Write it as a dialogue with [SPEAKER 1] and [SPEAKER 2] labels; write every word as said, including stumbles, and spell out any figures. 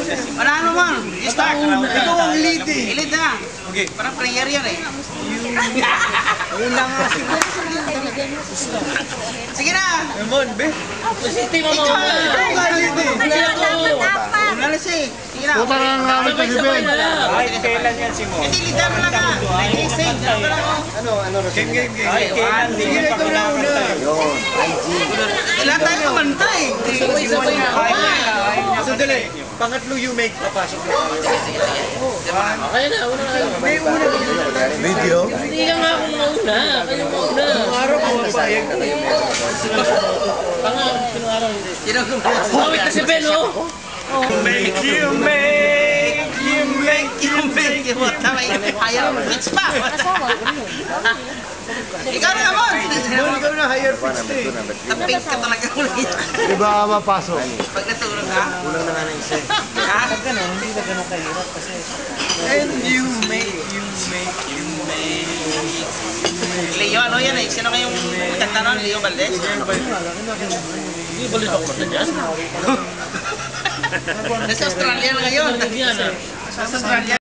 [SPEAKER 1] Manalo man. Start.
[SPEAKER 2] Ikaw ang lead eh.
[SPEAKER 1] Lead na. Okay. Parang player yan eh.
[SPEAKER 2] Una nga siguro.
[SPEAKER 1] Sige na.
[SPEAKER 2] Ramon, be.
[SPEAKER 3] Hindi mo
[SPEAKER 1] Ikaw.
[SPEAKER 3] mo.
[SPEAKER 1] Ikaw nga lead eh.
[SPEAKER 4] Dapat.
[SPEAKER 1] Una na si. Sige na.
[SPEAKER 5] Puta na nga namin si Ben.
[SPEAKER 2] Ay, kailan yan si Mo?
[SPEAKER 1] Hindi, leader mo lang ka. Nag-i-save.
[SPEAKER 5] Ano, ano na
[SPEAKER 2] Game, game, game. Ay, kailan din
[SPEAKER 5] Sige,
[SPEAKER 2] yung
[SPEAKER 5] ikaw na una.
[SPEAKER 2] yun.
[SPEAKER 1] Kailan tayo kumanta eh.
[SPEAKER 3] Sabay-sabay na.
[SPEAKER 2] Sandali. Pangatlo you make, papasok na.
[SPEAKER 3] Kaya na, una na.
[SPEAKER 2] May una.
[SPEAKER 5] Video?
[SPEAKER 3] Hindi ka nga akong mauna. Kayo mauna.
[SPEAKER 2] Ang araw ko, papayag na kayo.
[SPEAKER 3] Panga, pinang-araw hindi.
[SPEAKER 1] Sino kumanta?
[SPEAKER 3] Bakit kasi Ben, oh?
[SPEAKER 2] Make you make, you make, you make.
[SPEAKER 1] Tama yun. Ayaw. Bitch pa. Ikaw na naman.
[SPEAKER 2] Doon ikaw na higher pitch na eh.
[SPEAKER 1] Tapik ka talaga ulit.
[SPEAKER 5] Di ba mapasok?
[SPEAKER 1] Pag natulog ka.
[SPEAKER 5] Kulang na nga ng isa.
[SPEAKER 1] Ha?
[SPEAKER 2] And you make, you make, you make.
[SPEAKER 1] Leo, ano yan eh? Sino kayong kanta nun? Leo Valdez?
[SPEAKER 3] Hindi, balik ako na dyan.
[SPEAKER 1] Nasa Australia na ngayon.
[SPEAKER 3] Yan, ah.
[SPEAKER 1] Nasa Australia.